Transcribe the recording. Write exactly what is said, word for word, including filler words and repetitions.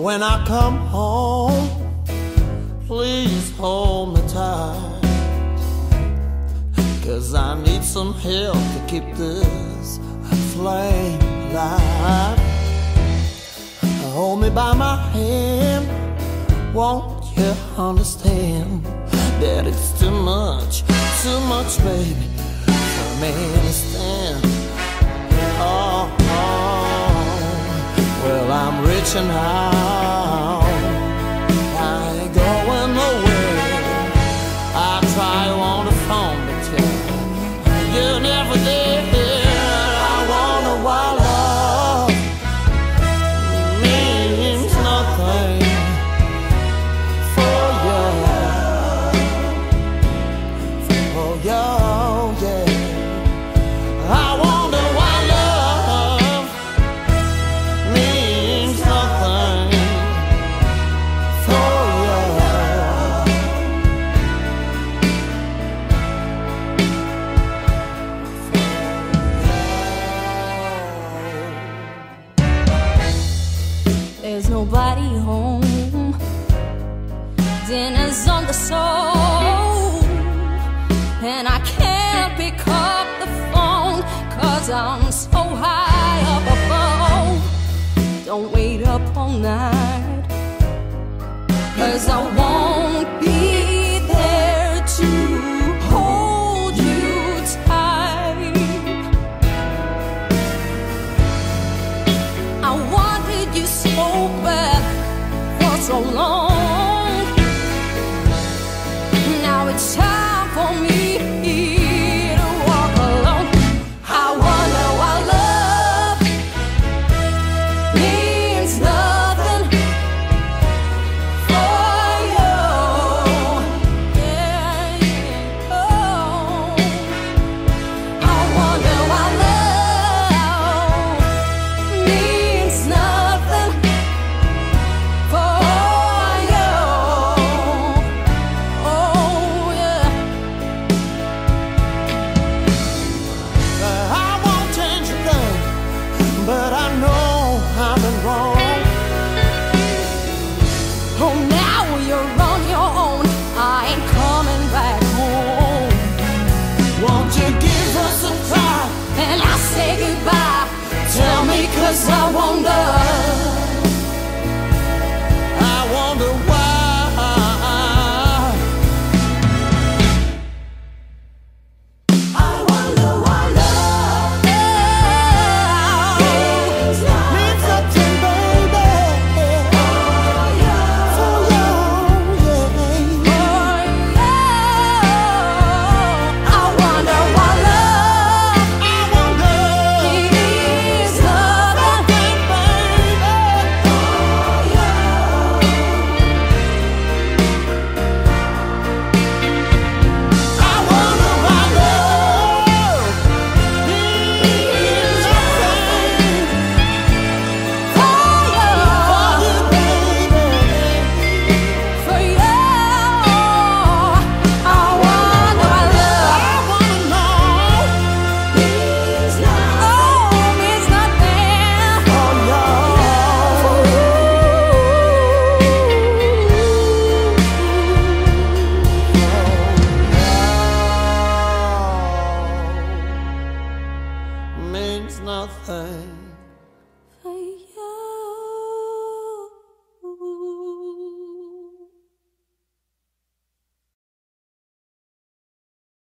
when I come home, please hold me tight, 'cause I need some help to keep this flame alive. Hold me by my hand, won't you understand that it's too much, too much, baby, for me to stand. Oh, oh, well, I'm reaching out, I ain't going nowhere. I try on the phone, but yeah, you never did. I wonder why love means nothing for you, for you, yeah. I wonder why love means nothing for you. There's nobody home, dinner's on the stove, and I can't pick up the phone 'cause I'm so high up above. Don't wait up all night, 'cause I won't be there to hold you tight. I wanted you so bad for so long. Now it's time for me to walk alone. I wonder why love means nothing for you. Yeah, yeah. Oh, I wonder why love means nothing for you. Oh, yeah. I won't change a thing, but I know I've been wrong. Oh, now you're on your own. I ain't coming back home. Won't you give us a try? And I say goodbye. Tell me, 'cause I wonder. I wonder why. I wonder why love means nothing, baby, for you, yeah. I wonder why love I wonder, means nothing, baby, for you. I wonder why love means nothing for you, for you, baby. for you. I wonder why love I wanna know means nothing oh means nothing for you. Means nothing.